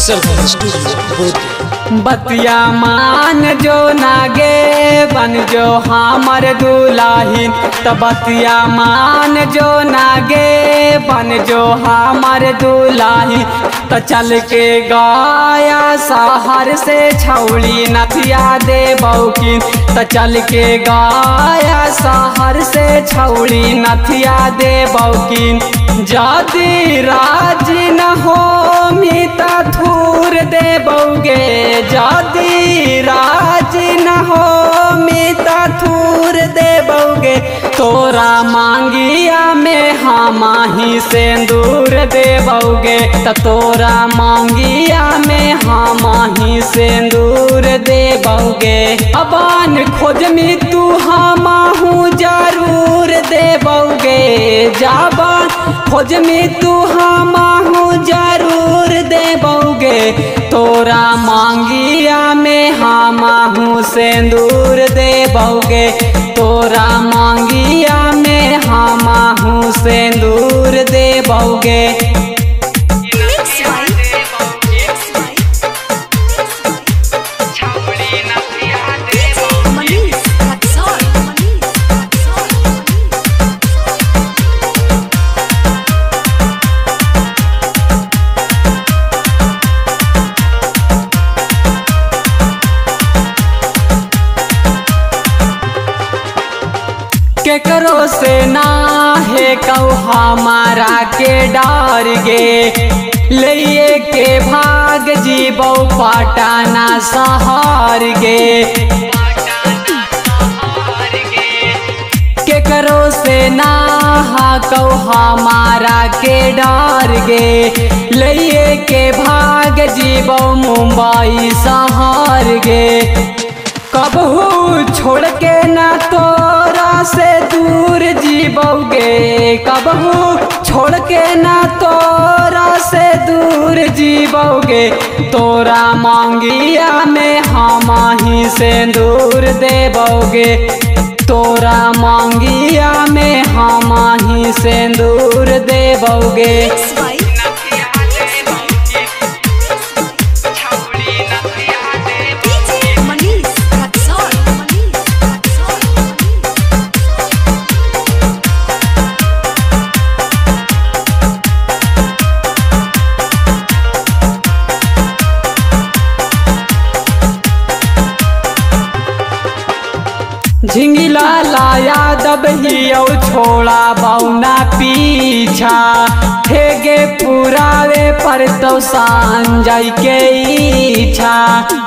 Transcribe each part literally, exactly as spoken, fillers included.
सरगम studio Bodhgaya. बतिया मान जो नागे बन जो हमर दुलाहिन, त बतिया मान जो नागे बन जो हमर दुलाहिन। त चल के गाया शहर से छौड़ी नथिया दे बौकिन, त चल के गाया शहर से छौड़ी नथिया दे बौकिन। जादी राजी न हो मीता थूर दे बौगे, जादी राजी न हो मीता थूर दे बौगे। तोरा मांगिया में हम ही सिंदूर दे बौगे, त तोरा मांगिया में हम ही सिंदूर दे बौगे। अबान खोज में तू हम हूँ जरूर दे बौगे, जाबान खोज में तू हम हूँ जरूर दे बौगे। तोरा मांगिया में हम हूँ सिंदूर दे बौगे, तोरा मांगिया में हम हूँ सिंदूर दे बौगे। केकरो से ना है कहू हमारा के डर गे, ले के भाग जीबो पटना शहर गे। केकरो से ना कहू हमारा के डर गे, ले के भाग जीबो मुंबई शहर गे। कबहू छोड़ के ना तोरा से दूर जीबोगे, कबहू छोड़ के ना तोरा से दूर जीबोगे। तोरा मांगिया में हम ही सिंदूर देबोगे, तोरा मांगिया में हम ही सिंदूर देबोगे। झिंगिला ला यादव हियो छोड़ा बौना पीछा, हेगे पुरावे पर तो संजय के इच्छा।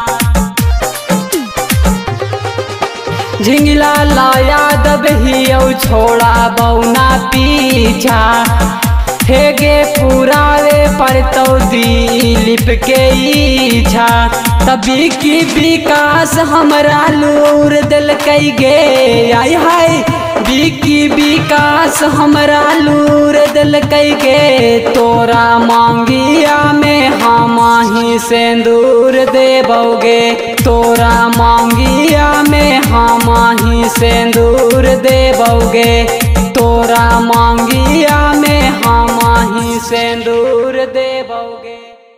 झिंगिला ला यादव हियो छोड़ा बौना पीछा, हेगे पुरावे पर तो दिलीप के इच्छा। तभी की विकास हमरा लूर दिल कई गे, आई हाय बिकी विकास हमरा लूर दिल कई गे। तोरा मांगिया में हम ही सिंदूर देबोगे, तोरा मांगिया में हम ही सिंदूर देबोगे, तोरा मांगिया में हम ही सिंदूर देबोगे।